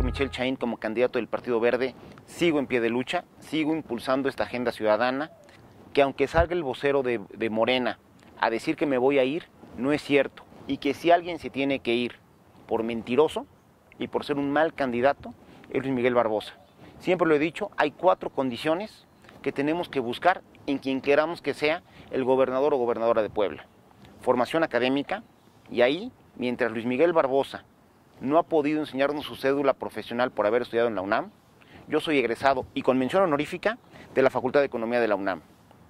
Michel Chahín como candidato del Partido Verde, sigo en pie de lucha, sigo impulsando esta agenda ciudadana, que aunque salga el vocero de Morena a decir que me voy a ir, no es cierto, y que si alguien se tiene que ir por mentiroso y por ser un mal candidato, es Luis Miguel Barbosa. Siempre lo he dicho, hay 4 condiciones que tenemos que buscar en quien queramos que sea el gobernador o gobernadora de Puebla. Formación académica, y ahí, mientras Luis Miguel Barbosa no ha podido enseñarnos su cédula profesional por haber estudiado en la UNAM, yo soy egresado y con mención honorífica de la Facultad de Economía de la UNAM.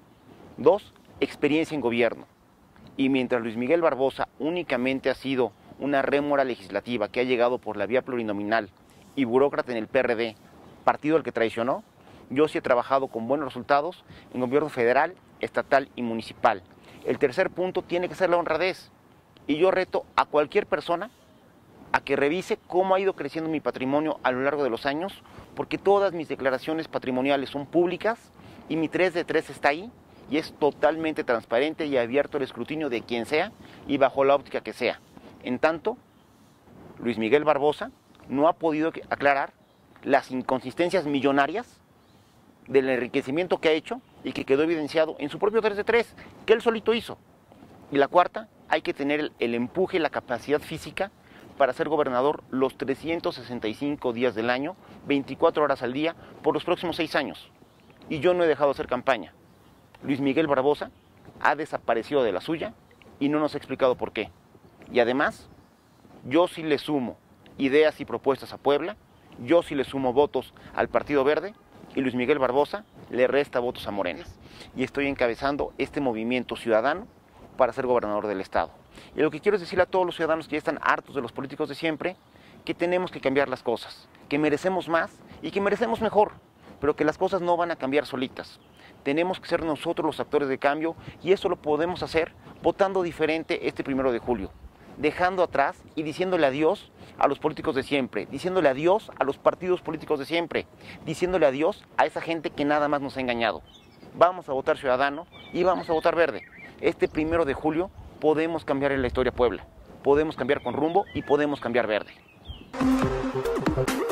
2, experiencia en gobierno. Y mientras Luis Miguel Barbosa únicamente ha sido una rémora legislativa que ha llegado por la vía plurinominal y burócrata en el PRD, partido al que traicionó, yo sí he trabajado con buenos resultados en gobierno federal, estatal y municipal. El tercer punto tiene que ser la honradez. Y yo reto a cualquier persona a que revise cómo ha ido creciendo mi patrimonio a lo largo de los años, porque todas mis declaraciones patrimoniales son públicas y mi 3 de 3 está ahí y es totalmente transparente y abierto al escrutinio de quien sea y bajo la óptica que sea. En tanto, Luis Miguel Barbosa no ha podido aclarar las inconsistencias millonarias del enriquecimiento que ha hecho y que quedó evidenciado en su propio 3 de 3, que él solito hizo. Y la cuarta, hay que tener el empuje y la capacidad física para ser gobernador los 365 días del año, 24 horas al día, por los próximos 6 años. Y yo no he dejado de hacer campaña. Luis Miguel Barbosa ha desaparecido de la suya y no nos ha explicado por qué. Y además, yo sí le sumo ideas y propuestas a Puebla, yo sí le sumo votos al Partido Verde, y Luis Miguel Barbosa le resta votos a Morena. Y estoy encabezando este movimiento ciudadano para ser gobernador del estado. Y lo que quiero es decirle a todos los ciudadanos que ya están hartos de los políticos de siempre, que tenemos que cambiar las cosas, que merecemos más y que merecemos mejor, pero que las cosas no van a cambiar solitas. Tenemos que ser nosotros los actores de cambio y eso lo podemos hacer votando diferente este 1 de julio, dejando atrás y diciéndole adiós a los políticos de siempre, diciéndole adiós a los partidos políticos de siempre, diciéndole adiós a esa gente que nada más nos ha engañado. Vamos a votar ciudadano y vamos a votar verde. Este 1 de julio podemos cambiar en la historia Puebla, podemos cambiar con rumbo y podemos cambiar verde.